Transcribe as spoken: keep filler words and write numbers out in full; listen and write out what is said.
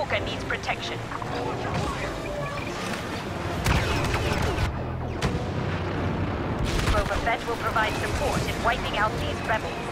Walker needs protection. Boba Fett will provide support in wiping out these rebels.